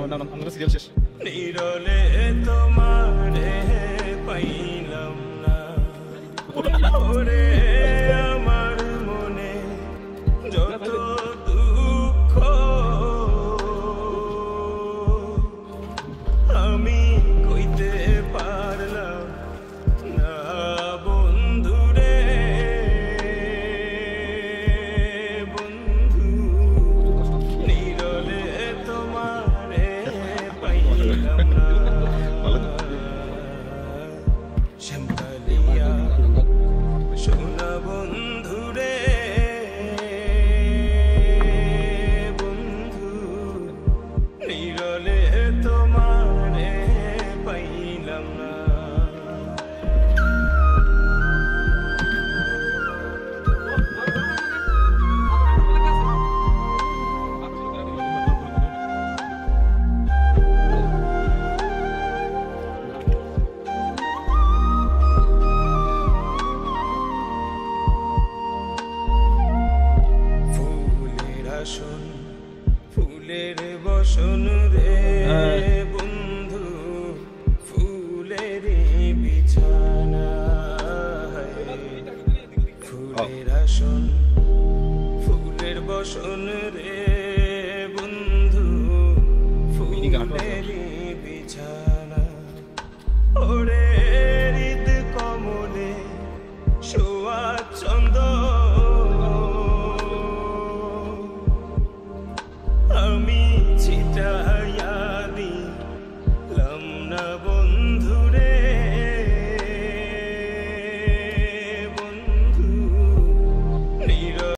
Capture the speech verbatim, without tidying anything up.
আমরা সিরিয়াল শেষ। নিরলে তোমারে পাইলাম না ওরে আমার মনে যত দুঃখ আমি কইতে পারলাম না বন্ধুরে বন্ধু নিরলে তোমারে পাইলাম না শ্যামকালিয়া সোনা বন্ধুরে বন্ধু নিরলে তোমারে পাইলাম না ফুলের আসন ফুলের বসন রে বন্ধু ফুলের বিছানা ফুলের আসন ফুলের বসন রে